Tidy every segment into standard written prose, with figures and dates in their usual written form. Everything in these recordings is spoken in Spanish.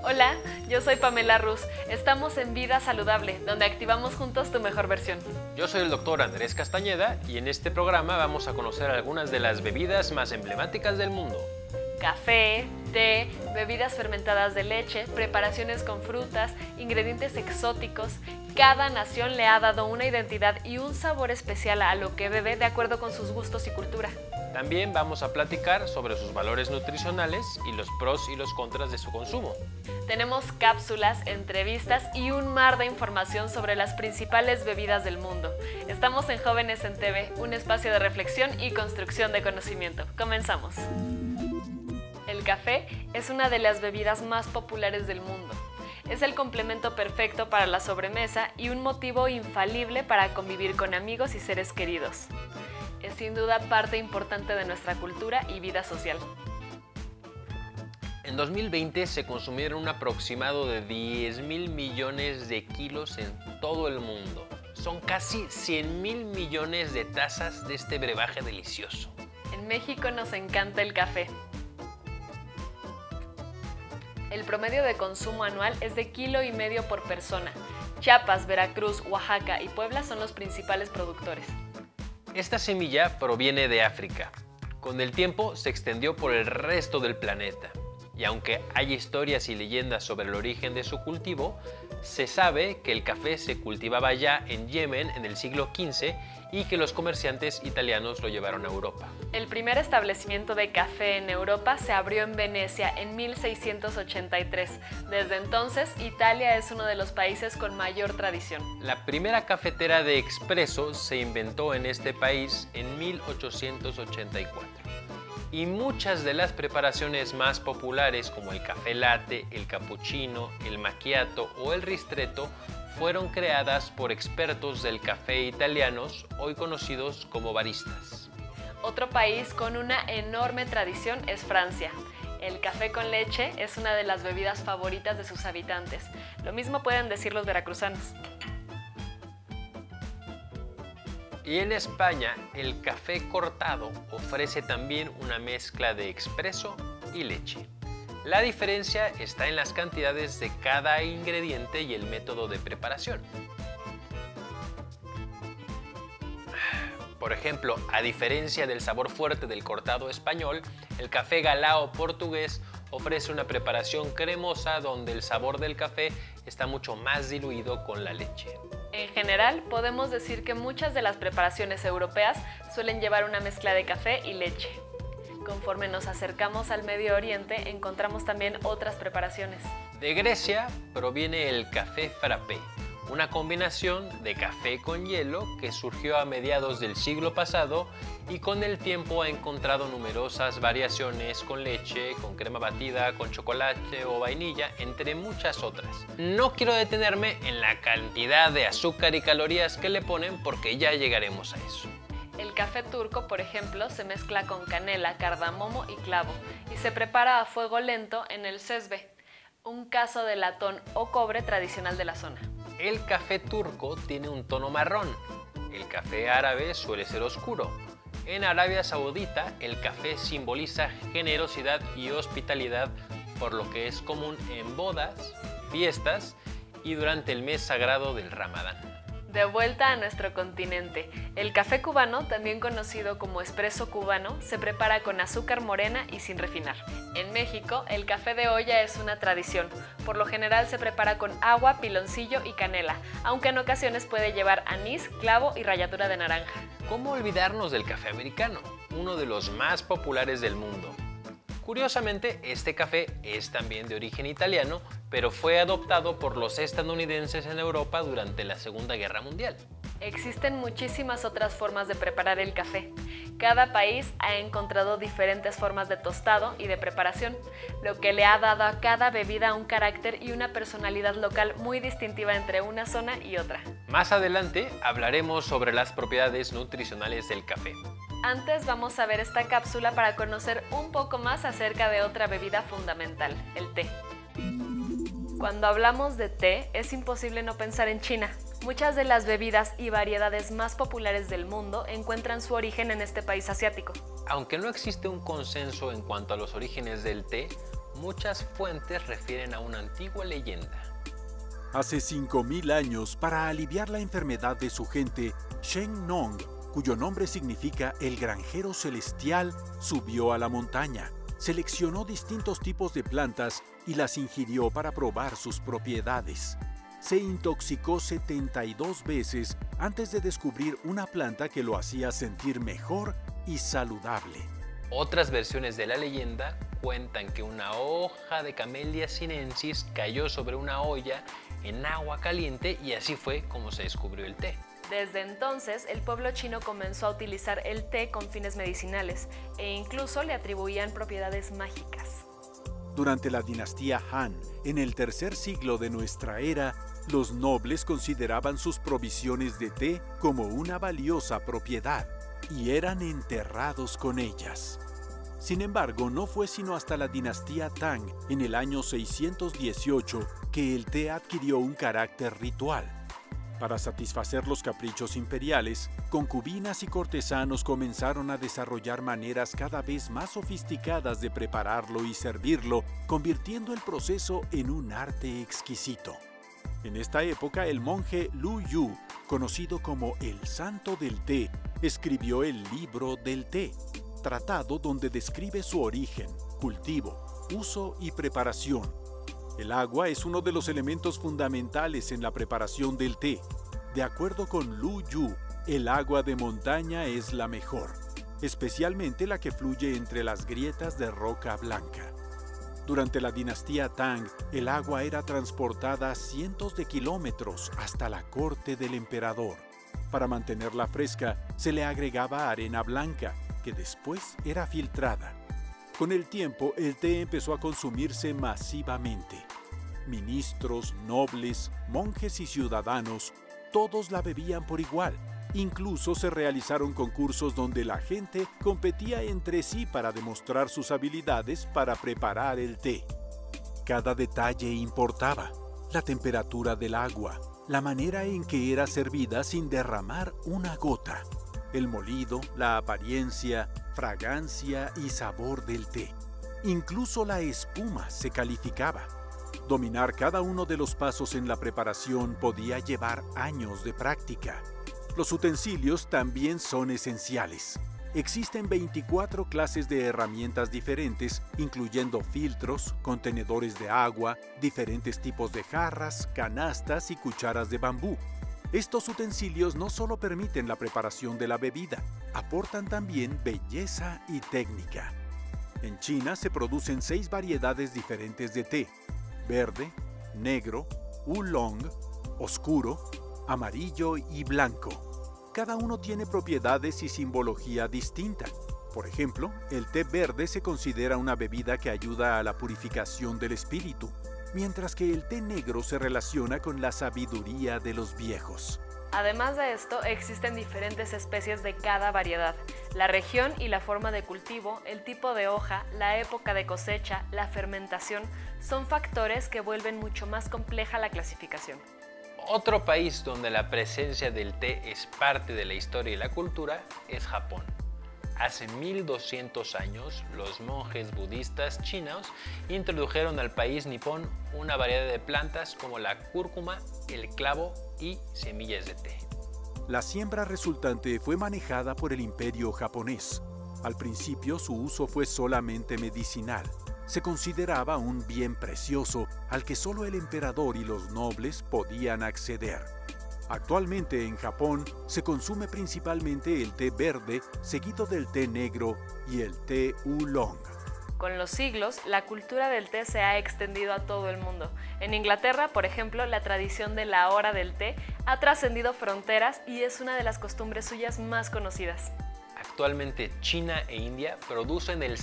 Hola, yo soy Pamela Ruz. Estamos en Vida Saludable, donde activamos juntos tu mejor versión. Yo soy el doctor Andrés Castañeda y en este programa vamos a conocer algunas de las bebidas más emblemáticas del mundo. Café, té, bebidas fermentadas de leche, preparaciones con frutas, ingredientes exóticos. Cada nación le ha dado una identidad y un sabor especial a lo que bebe de acuerdo con sus gustos y cultura. También vamos a platicar sobre sus valores nutricionales y los pros y los contras de su consumo. Tenemos cápsulas, entrevistas y un mar de información sobre las principales bebidas del mundo. Estamos en Jóvenes en TV, un espacio de reflexión y construcción de conocimiento. Comenzamos. El café es una de las bebidas más populares del mundo. Es el complemento perfecto para la sobremesa y un motivo infalible para convivir con amigos y seres queridos. Es sin duda parte importante de nuestra cultura y vida social. En 2020 se consumieron un aproximado de 10.000 millones de kilos en todo el mundo. Son casi 100.000 millones de tazas de este brebaje delicioso. En México nos encanta el café. El promedio de consumo anual es de 1,5 kilos por persona. Chiapas, Veracruz, Oaxaca y Puebla son los principales productores. Esta semilla proviene de África. Con el tiempo se extendió por el resto del planeta. Y aunque hay historias y leyendas sobre el origen de su cultivo, se sabe que el café se cultivaba ya en Yemen en el siglo XV y que los comerciantes italianos lo llevaron a Europa. El primer establecimiento de café en Europa se abrió en Venecia en 1683. Desde entonces, Italia es uno de los países con mayor tradición. La primera cafetera de expreso se inventó en este país en 1884. Y muchas de las preparaciones más populares como el café latte, el cappuccino, el macchiato o el ristretto fueron creadas por expertos del café italianos, hoy conocidos como baristas. Otro país con una enorme tradición es Francia. El café con leche es una de las bebidas favoritas de sus habitantes. Lo mismo pueden decir los veracruzanos. Y en España, el café cortado ofrece también una mezcla de expreso y leche. La diferencia está en las cantidades de cada ingrediente y el método de preparación. Por ejemplo, a diferencia del sabor fuerte del cortado español, el café galao portugués ofrece una preparación cremosa donde el sabor del café está mucho más diluido con la leche. En general, podemos decir que muchas de las preparaciones europeas suelen llevar una mezcla de café y leche. Conforme nos acercamos al Medio Oriente, encontramos también otras preparaciones. De Grecia proviene el café frappé, una combinación de café con hielo que surgió a mediados del siglo pasado y con el tiempo ha encontrado numerosas variaciones con leche, con crema batida, con chocolate o vainilla, entre muchas otras. No quiero detenerme en la cantidad de azúcar y calorías que le ponen porque ya llegaremos a eso. El café turco, por ejemplo, se mezcla con canela, cardamomo y clavo y se prepara a fuego lento en el cesbe, un cazo de latón o cobre tradicional de la zona. El café turco tiene un tono marrón, el café árabe suele ser oscuro. En Arabia Saudita, el café simboliza generosidad y hospitalidad, por lo que es común en bodas, fiestas y durante el mes sagrado del Ramadán. De vuelta a nuestro continente, el café cubano, también conocido como espresso cubano, se prepara con azúcar morena y sin refinar. En México, el café de olla es una tradición. Por lo general se prepara con agua, piloncillo y canela, aunque en ocasiones puede llevar anís, clavo y ralladura de naranja. ¿Cómo olvidarnos del café americano, uno de los más populares del mundo? Curiosamente, este café es también de origen italiano, pero fue adoptado por los estadounidenses en Europa durante la Segunda Guerra Mundial. Existen muchísimas otras formas de preparar el café. Cada país ha encontrado diferentes formas de tostado y de preparación, lo que le ha dado a cada bebida un carácter y una personalidad local muy distintiva entre una zona y otra. Más adelante hablaremos sobre las propiedades nutricionales del café. Antes vamos a ver esta cápsula para conocer un poco más acerca de otra bebida fundamental, el té. Cuando hablamos de té, es imposible no pensar en China. Muchas de las bebidas y variedades más populares del mundo encuentran su origen en este país asiático. Aunque no existe un consenso en cuanto a los orígenes del té, muchas fuentes refieren a una antigua leyenda. Hace 5000 años, para aliviar la enfermedad de su gente, Shen Nong, cuyo nombre significa el granjero celestial, subió a la montaña, seleccionó distintos tipos de plantas y las ingirió para probar sus propiedades. Se intoxicó 72 veces antes de descubrir una planta que lo hacía sentir mejor y saludable. Otras versiones de la leyenda cuentan que una hoja de Camellia sinensis cayó sobre una olla en agua caliente y así fue como se descubrió el té. Desde entonces, el pueblo chino comenzó a utilizar el té con fines medicinales e incluso le atribuían propiedades mágicas. Durante la dinastía Han, en el tercer siglo de nuestra era, los nobles consideraban sus provisiones de té como una valiosa propiedad y eran enterrados con ellas. Sin embargo, no fue sino hasta la dinastía Tang, en el año 618, que el té adquirió un carácter ritual. Para satisfacer los caprichos imperiales, concubinas y cortesanos comenzaron a desarrollar maneras cada vez más sofisticadas de prepararlo y servirlo, convirtiendo el proceso en un arte exquisito. En esta época, el monje Lu Yu, conocido como el Santo del Té, escribió el Libro del Té, tratado donde describe su origen, cultivo, uso y preparación. El agua es uno de los elementos fundamentales en la preparación del té. De acuerdo con Lu Yu, el agua de montaña es la mejor, especialmente la que fluye entre las grietas de roca blanca. Durante la dinastía Tang, el agua era transportada cientos de kilómetros hasta la corte del emperador. Para mantenerla fresca, se le agregaba arena blanca, que después era filtrada. Con el tiempo, el té empezó a consumirse masivamente. Ministros, nobles, monjes y ciudadanos, todos la bebían por igual. Incluso se realizaron concursos donde la gente competía entre sí para demostrar sus habilidades para preparar el té. Cada detalle importaba: la temperatura del agua, la manera en que era servida sin derramar una gota, el molido, la apariencia, fragancia y sabor del té. Incluso la espuma se calificaba. Dominar cada uno de los pasos en la preparación podía llevar años de práctica. Los utensilios también son esenciales. Existen 24 clases de herramientas diferentes, incluyendo filtros, contenedores de agua, diferentes tipos de jarras, canastas y cucharas de bambú. Estos utensilios no solo permiten la preparación de la bebida, aportan también belleza y técnica. En China se producen 6 variedades diferentes de té: verde, negro, oolong, oscuro, amarillo y blanco. Cada uno tiene propiedades y simbología distinta. Por ejemplo, el té verde se considera una bebida que ayuda a la purificación del espíritu, mientras que el té negro se relaciona con la sabiduría de los viejos. Además de esto, existen diferentes especies de cada variedad. La región y la forma de cultivo, el tipo de hoja, la época de cosecha, la fermentación, son factores que vuelven mucho más compleja la clasificación. Otro país donde la presencia del té es parte de la historia y la cultura es Japón. Hace 1200 años, los monjes budistas chinos introdujeron al país nipón una variedad de plantas como la cúrcuma, el clavo y semillas de té. La siembra resultante fue manejada por el Imperio japonés. Al principio, su uso fue solamente medicinal. Se consideraba un bien precioso al que solo el emperador y los nobles podían acceder. Actualmente en Japón se consume principalmente el té verde, seguido del té negro y el té oolong. Con los siglos, la cultura del té se ha extendido a todo el mundo. En Inglaterra, por ejemplo, la tradición de la hora del té ha trascendido fronteras y es una de las costumbres suyas más conocidas. Actualmente China e India producen el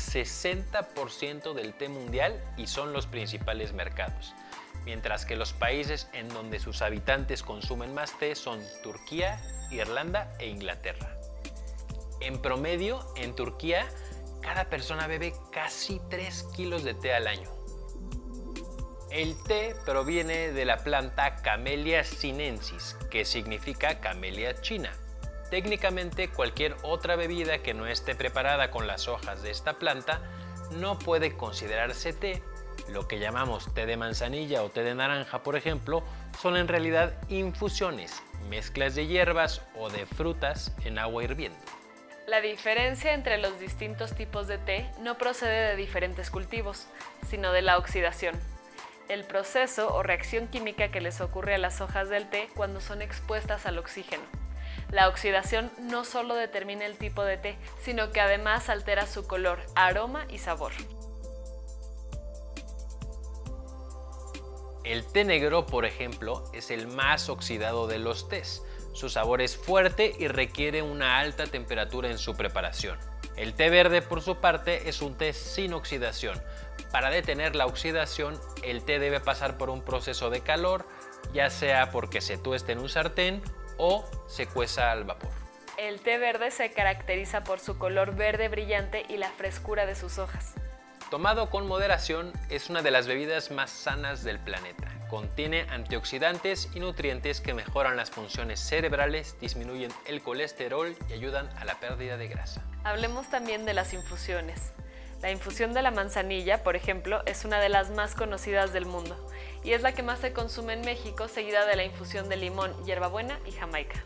60% del té mundial y son los principales mercados, mientras que los países en donde sus habitantes consumen más té son Turquía, Irlanda e Inglaterra. En promedio, en Turquía, cada persona bebe casi 3 kilos de té al año. El té proviene de la planta Camellia sinensis, que significa camelia china. Técnicamente, cualquier otra bebida que no esté preparada con las hojas de esta planta no puede considerarse té, Lo que llamamos té de manzanilla o té de naranja, por ejemplo, son en realidad infusiones, mezclas de hierbas o de frutas en agua hirviendo. La diferencia entre los distintos tipos de té no procede de diferentes cultivos, sino de la oxidación, el proceso o reacción química que les ocurre a las hojas del té cuando son expuestas al oxígeno. La oxidación no solo determina el tipo de té, sino que además altera su color, aroma y sabor. El té negro, por ejemplo, es el más oxidado de los tés. Su sabor es fuerte y requiere una alta temperatura en su preparación. El té verde, por su parte, es un té sin oxidación. Para detener la oxidación, el té debe pasar por un proceso de calor, ya sea porque se tueste en un sartén o se cueza al vapor. El té verde se caracteriza por su color verde brillante y la frescura de sus hojas. Tomado con moderación, es una de las bebidas más sanas del planeta. Contiene antioxidantes y nutrientes que mejoran las funciones cerebrales, disminuyen el colesterol y ayudan a la pérdida de grasa. Hablemos también de las infusiones. La infusión de la manzanilla, por ejemplo, es una de las más conocidas del mundo y es la que más se consume en México, seguida de la infusión de limón, hierbabuena y jamaica.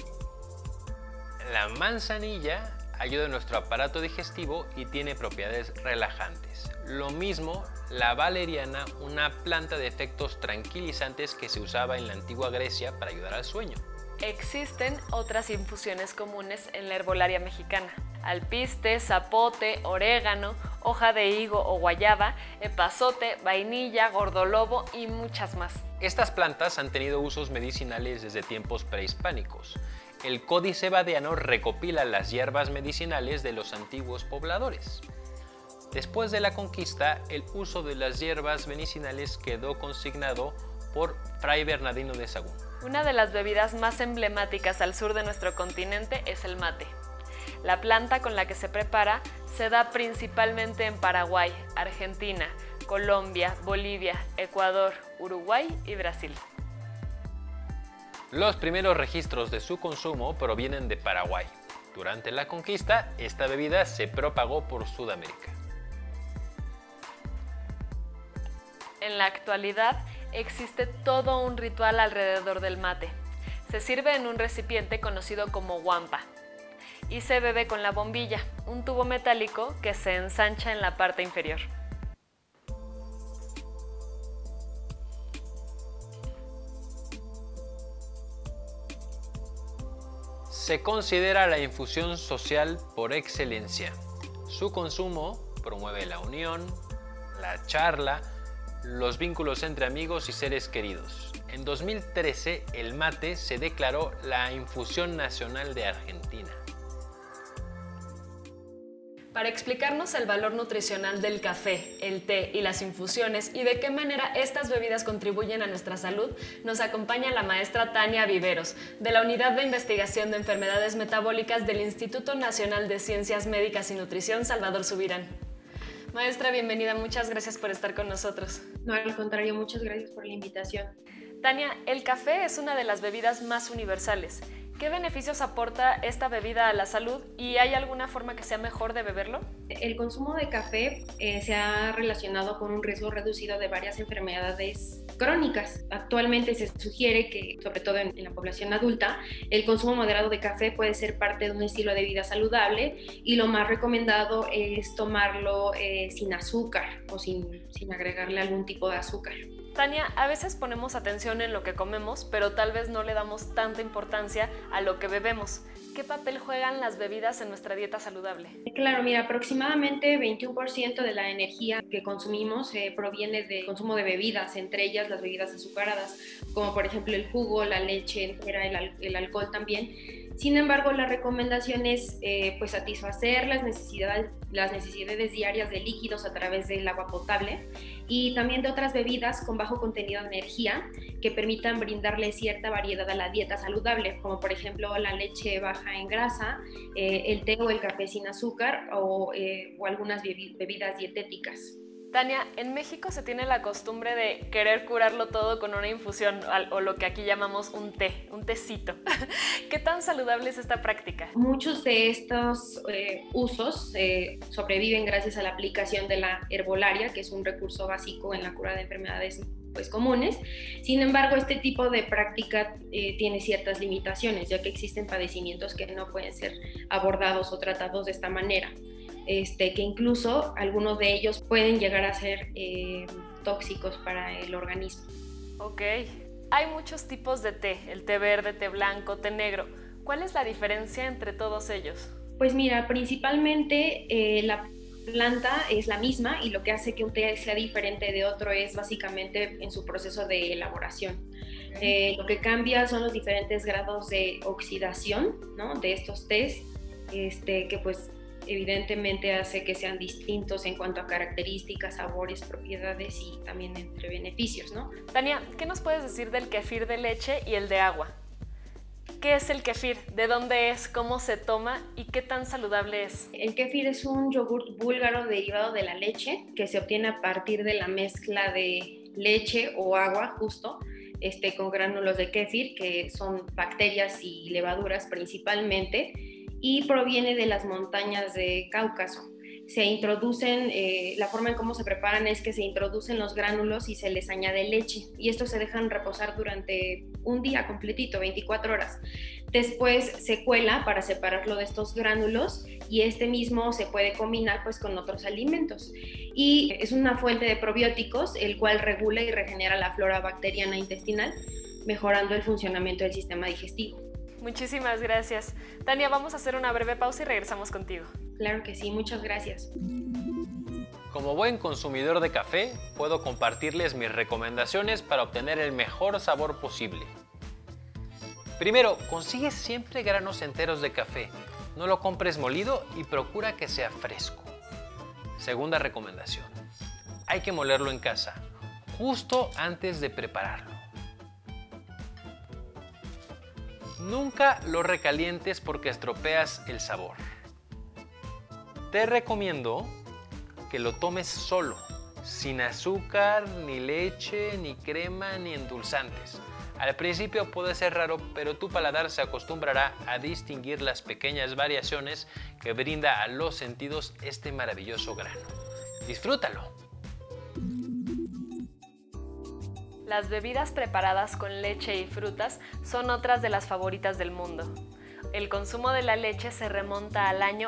La manzanilla ayuda a nuestro aparato digestivo y tiene propiedades relajantes. Lo mismo la valeriana, una planta de efectos tranquilizantes que se usaba en la antigua Grecia para ayudar al sueño. Existen otras infusiones comunes en la herbolaria mexicana: alpiste, zapote, orégano, hoja de higo o guayaba, epazote, vainilla, gordolobo y muchas más. Estas plantas han tenido usos medicinales desde tiempos prehispánicos. El Códice Badiano recopila las hierbas medicinales de los antiguos pobladores. Después de la conquista, el uso de las hierbas medicinales quedó consignado por Fray Bernardino de Sahagún. Una de las bebidas más emblemáticas al sur de nuestro continente es el mate. La planta con la que se prepara se da principalmente en Paraguay, Argentina, Colombia, Bolivia, Ecuador, Uruguay y Brasil. Los primeros registros de su consumo provienen de Paraguay. Durante la conquista, esta bebida se propagó por Sudamérica. En la actualidad, existe todo un ritual alrededor del mate. Se sirve en un recipiente conocido como guampa y se bebe con la bombilla, un tubo metálico que se ensancha en la parte inferior. Se considera la infusión social por excelencia. Su consumo promueve la unión, la charla, los vínculos entre amigos y seres queridos. En 2013, el mate se declaró la infusión nacional de Argentina. Para explicarnos el valor nutricional del café, el té y las infusiones y de qué manera estas bebidas contribuyen a nuestra salud, nos acompaña la maestra Tania Viveros, de la Unidad de Investigación de Enfermedades Metabólicas del Instituto Nacional de Ciencias Médicas y Nutrición Salvador Subirán. Maestra, bienvenida, muchas gracias por estar con nosotros. No, al contrario, muchas gracias por la invitación. Tania, el café es una de las bebidas más universales. ¿Qué beneficios aporta esta bebida a la salud y hay alguna forma que sea mejor de beberlo? El consumo de café se ha relacionado con un riesgo reducido de varias enfermedades crónicas. Actualmente se sugiere que, sobre todo en la población adulta, el consumo moderado de café puede ser parte de un estilo de vida saludable y lo más recomendado es tomarlo sin azúcar o sin agregarle algún tipo de azúcar. Tania, a veces ponemos atención en lo que comemos, pero tal vez no le damos tanta importancia a lo que bebemos. ¿Qué papel juegan las bebidas en nuestra dieta saludable? Claro, mira, aproximadamente 21% de la energía que consumimos proviene del consumo de bebidas, entre ellas las bebidas azucaradas, como por ejemplo el jugo, la leche entera, el alcohol también. Sin embargo, la recomendación es pues satisfacer las necesidades diarias de líquidos a través del agua potable y también de otras bebidas con bajo contenido de energía que permitan brindarle cierta variedad a la dieta saludable, como por ejemplo la leche baja en grasa, el té o el café sin azúcar o algunas bebidas dietéticas. Tania, en México se tiene la costumbre de querer curarlo todo con una infusión o lo que aquí llamamos un té, un tecito. ¿Qué tan saludable es esta práctica? Muchos de estos usos sobreviven gracias a la aplicación de la herbolaria, que es un recurso básico en la cura de enfermedades pues, comunes. Sin embargo, este tipo de práctica tiene ciertas limitaciones, ya que existen padecimientos que no pueden ser abordados o tratados de esta manera. Que incluso algunos de ellos pueden llegar a ser tóxicos para el organismo. Ok. Hay muchos tipos de té, el té verde, té blanco, té negro. ¿Cuál es la diferencia entre todos ellos? Pues mira, principalmente la planta es la misma y lo que hace que un té sea diferente de otro es básicamente en su proceso de elaboración. Lo que cambia son los diferentes grados de oxidación, ¿no?, de estos tés, que pues evidentemente hace que sean distintos en cuanto a características, sabores, propiedades y también entre beneficios, ¿no? Tania, ¿qué nos puedes decir del kéfir de leche y el de agua? ¿Qué es el kéfir? ¿De dónde es? ¿Cómo se toma? ¿Y qué tan saludable es? El kéfir es un yogurt búlgaro derivado de la leche que se obtiene a partir de la mezcla de leche o agua justo con gránulos de kéfir, que son bacterias y levaduras principalmente, y proviene de las montañas de Cáucaso. Se introducen, la forma en cómo se preparan es que se introducen los gránulos y se les añade leche, y estos se dejan reposar durante un día completito, 24 horas. Después se cuela para separarlo de estos gránulos y este mismo se puede combinar pues con otros alimentos. Y es una fuente de probióticos, el cual regula y regenera la flora bacteriana intestinal, mejorando el funcionamiento del sistema digestivo. Muchísimas gracias. Tania, vamos a hacer una breve pausa y regresamos contigo. Claro que sí, muchas gracias. Como buen consumidor de café, puedo compartirles mis recomendaciones para obtener el mejor sabor posible. Primero, consigue siempre granos enteros de café. No lo compres molido y procura que sea fresco. Segunda recomendación, hay que molerlo en casa, justo antes de prepararlo. Nunca lo recalientes porque estropeas el sabor. Te recomiendo que lo tomes solo, sin azúcar, ni leche, ni crema, ni endulzantes. Al principio puede ser raro, pero tu paladar se acostumbrará a distinguir las pequeñas variaciones que brinda a los sentidos este maravilloso grano. ¡Disfrútalo! Las bebidas preparadas con leche y frutas son otras de las favoritas del mundo. El consumo de la leche se remonta al año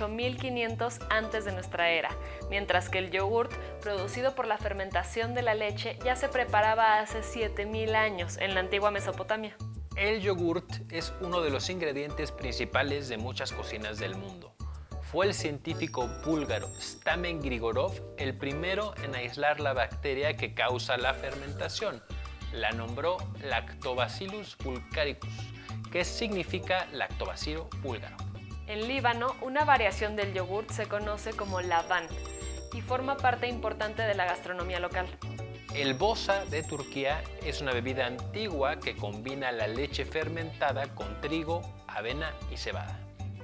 8500 antes de nuestra era, mientras que el yogurt, producido por la fermentación de la leche, ya se preparaba hace 7000 años en la antigua Mesopotamia. El yogurt es uno de los ingredientes principales de muchas cocinas del mundo. Fue el científico búlgaro Stamen Grigorov el primero en aislar la bacteria que causa la fermentación. La nombró Lactobacillus bulgaricus, que significa lactobacilo búlgaro. En Líbano, una variación del yogurt se conoce como laban y forma parte importante de la gastronomía local. El boza de Turquía es una bebida antigua que combina la leche fermentada con trigo, avena y cebada.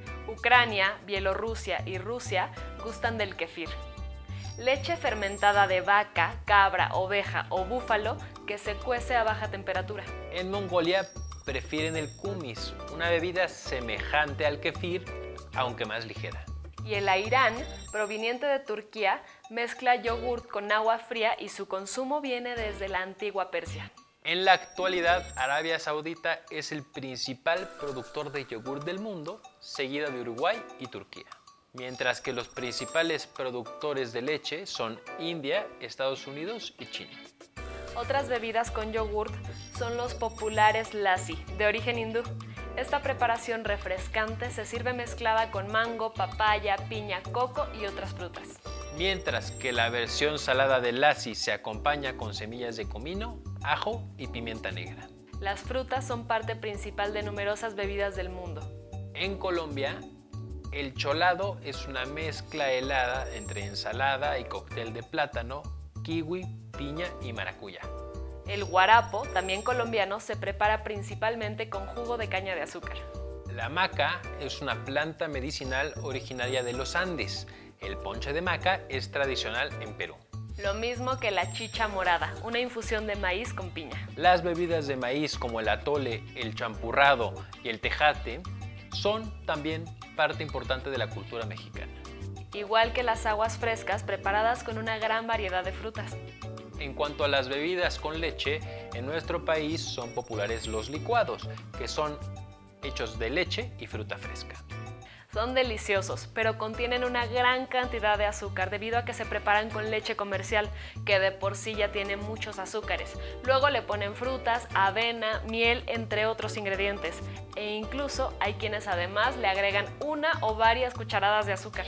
Ucrania, Bielorrusia y Rusia gustan del kéfir. Leche fermentada de vaca, cabra, oveja o búfalo que se cuece a baja temperatura. En Mongolia prefieren el kumis, una bebida semejante al kéfir, aunque más ligera. Y el airán, proveniente de Turquía, mezcla yogurt con agua fría y su consumo viene desde la antigua Persia. En la actualidad, Arabia Saudita es el principal productor de yogur del mundo, seguida de Uruguay y Turquía. Mientras que los principales productores de leche son India, Estados Unidos y China. Otras bebidas con yogurt son los populares lassi, de origen hindú. Esta preparación refrescante se sirve mezclada con mango, papaya, piña, coco y otras frutas. Mientras que la versión salada del lassi se acompaña con semillas de comino, ajo y pimienta negra. Las frutas son parte principal de numerosas bebidas del mundo. En Colombia, el cholado es una mezcla helada entre ensalada y cóctel de plátano, kiwi, piña y maracuyá. El guarapo, también colombiano, se prepara principalmente con jugo de caña de azúcar. La maca es una planta medicinal originaria de los Andes. El ponche de maca es tradicional en Perú. Lo mismo que la chicha morada, una infusión de maíz con piña. Las bebidas de maíz como el atole, el champurrado y el tejate son también parte importante de la cultura mexicana. Igual que las aguas frescas preparadas con una gran variedad de frutas. En cuanto a las bebidas con leche, en nuestro país son populares los licuados, que son hechos de leche y fruta fresca. Son deliciosos, pero contienen una gran cantidad de azúcar debido a que se preparan con leche comercial, que de por sí ya tiene muchos azúcares. Luego le ponen frutas, avena, miel, entre otros ingredientes. E incluso hay quienes además le agregan una o varias cucharadas de azúcar.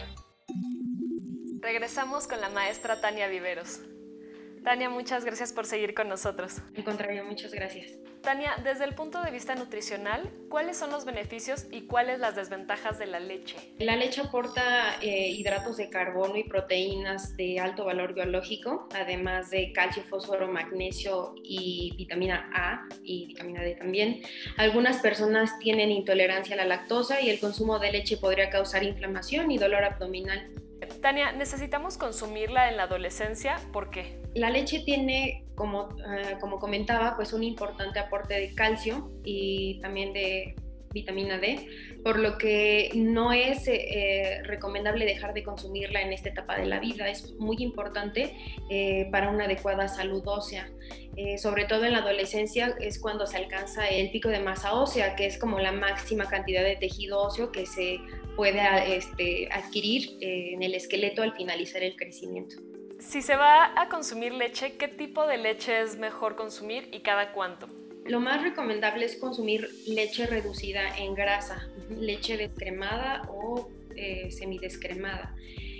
Regresamos con la maestra Tania Viveros. Tania, muchas gracias por seguir con nosotros. Al contrario, muchas gracias. Tania, desde el punto de vista nutricional, ¿cuáles son los beneficios y cuáles las desventajas de la leche? La leche aporta hidratos de carbono y proteínas de alto valor biológico, además de calcio, fósforo, magnesio y vitamina A y vitamina D también. Algunas personas tienen intolerancia a la lactosa y el consumo de leche podría causar inflamación y dolor abdominal. Tania, ¿necesitamos consumirla en la adolescencia? ¿Por qué? La leche tiene, como comentaba, pues un importante aporte de calcio y también de vitamina D, por lo que no es recomendable dejar de consumirla en esta etapa de la vida. Es muy importante para una adecuada salud ósea. Sobre todo en la adolescencia es cuando se alcanza el pico de masa ósea, que es como la máxima cantidad de tejido óseo que se puede adquirir en el esqueleto al finalizar el crecimiento. Si se va a consumir leche, ¿qué tipo de leche es mejor consumir y cada cuánto? Lo más recomendable es consumir leche reducida en grasa, leche descremada o semidescremada.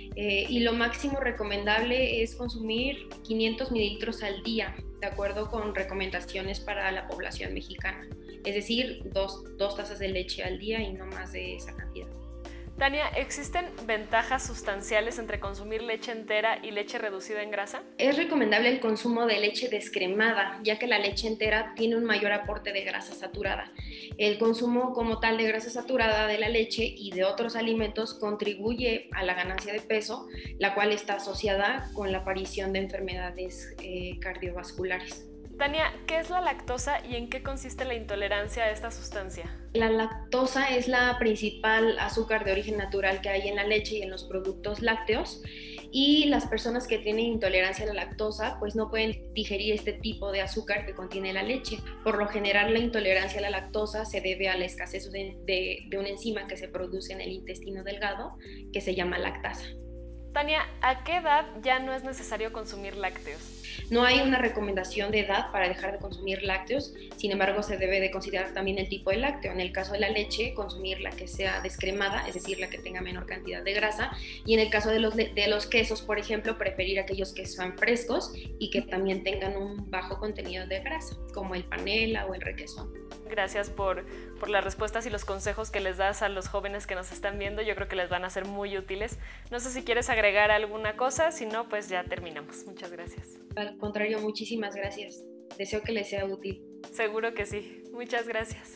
Y lo máximo recomendable es consumir 500 mililitros al día, de acuerdo con recomendaciones para la población mexicana. Es decir, dos tazas de leche al día y no más de esa cantidad. Tania, ¿existen ventajas sustanciales entre consumir leche entera y leche reducida en grasa? Es recomendable el consumo de leche descremada, ya que la leche entera tiene un mayor aporte de grasa saturada. El consumo como tal de grasa saturada de la leche y de otros alimentos contribuye a la ganancia de peso, la cual está asociada con la aparición de enfermedades cardiovasculares. Tania, ¿qué es la lactosa y en qué consiste la intolerancia a esta sustancia? La lactosa es la principal azúcar de origen natural que hay en la leche y en los productos lácteos, y las personas que tienen intolerancia a la lactosa pues no pueden digerir este tipo de azúcar que contiene la leche. Por lo general, la intolerancia a la lactosa se debe a la escasez de una enzima que se produce en el intestino delgado que se llama lactasa. Tania, ¿a qué edad ya no es necesario consumir lácteos? No hay una recomendación de edad para dejar de consumir lácteos, sin embargo se debe de considerar también el tipo de lácteo. En el caso de la leche, consumir la que sea descremada, es decir, la que tenga menor cantidad de grasa, y en el caso de los quesos, por ejemplo, preferir aquellos que sean frescos y que también tengan un bajo contenido de grasa, como el panela o el requesón. Gracias por las respuestas y los consejos que les das a los jóvenes que nos están viendo. Yo creo que les van a ser muy útiles. No sé si quieres agregar alguna cosa, si no, pues ya terminamos. Muchas gracias. Al contrario, muchísimas gracias. Deseo que les sea útil. Seguro que sí. Muchas gracias.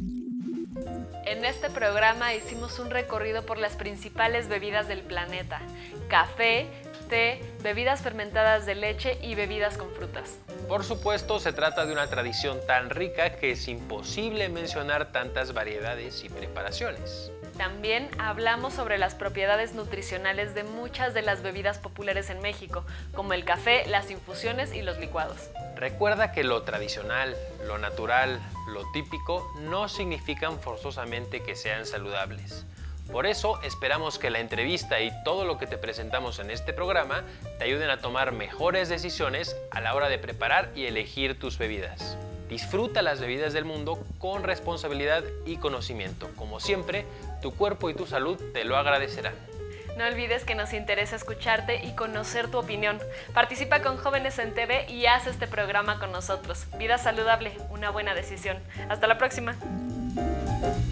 En este programa hicimos un recorrido por las principales bebidas del planeta: café, té, bebidas fermentadas de leche y bebidas con frutas. Por supuesto, se trata de una tradición tan rica que es imposible mencionar tantas variedades y preparaciones. También hablamos sobre las propiedades nutricionales de muchas de las bebidas populares en México, como el café, las infusiones y los licuados. Recuerda que lo tradicional, lo natural, lo típico no significan forzosamente que sean saludables. Por eso esperamos que la entrevista y todo lo que te presentamos en este programa te ayuden a tomar mejores decisiones a la hora de preparar y elegir tus bebidas. Disfruta las bebidas del mundo con responsabilidad y conocimiento. Como siempre, tu cuerpo y tu salud te lo agradecerán. No olvides que nos interesa escucharte y conocer tu opinión. Participa con Jóvenes en TV y haz este programa con nosotros. Vida saludable, una buena decisión. Hasta la próxima.